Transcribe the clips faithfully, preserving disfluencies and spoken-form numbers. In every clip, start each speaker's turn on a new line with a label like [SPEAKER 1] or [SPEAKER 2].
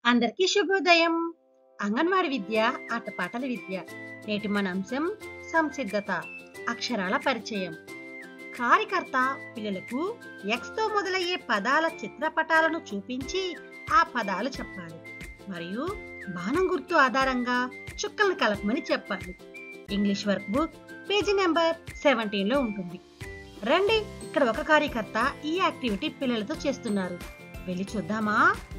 [SPEAKER 1] అందరికీ శుభోదయం. అంగన్వాడి విద్య ఆటపాటల విద్య. నేటి మన అంశం సంసిద్ధత, అక్షరాల పరిచయం. కార్యకర్త పిల్లలకు ఎక్స్ తో మొదలయ్యే పదాల చిత్రపటాలను చూపించి ఆ పదాలు చెప్పాలి మరియు బాణం గుర్తు ఆధారంగా చుక్కలను కలపమని చెప్పాలి. English work book page number seventy లో ఉంటుంది. రండి, ఇక్కడ ఒక కార్యకర్త ఈ యాక్టివిటీ పిల్లలతో చేస్తున్నారు. వెళ్ళి చూద్దామా?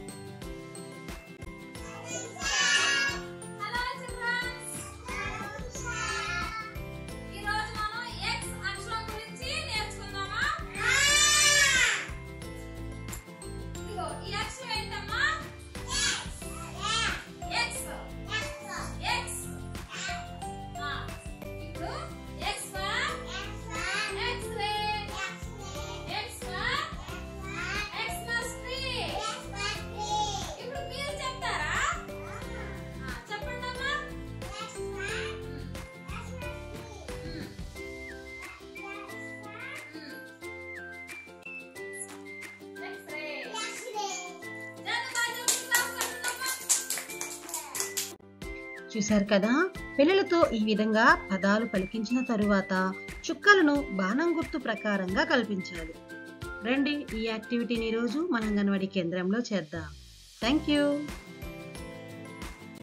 [SPEAKER 1] చూశారు కదా, పిల్లలతో ఈ విధంగా పదాలు పలికించిన తరువాత చుక్కలను బాణం గుర్తు ప్రకారంగా కల్పించాలి. రండి, ఈ యాక్టివిటీని ఈరోజు మన అంగన్వాడీ కేంద్రంలో చేద్దాం. Thank you.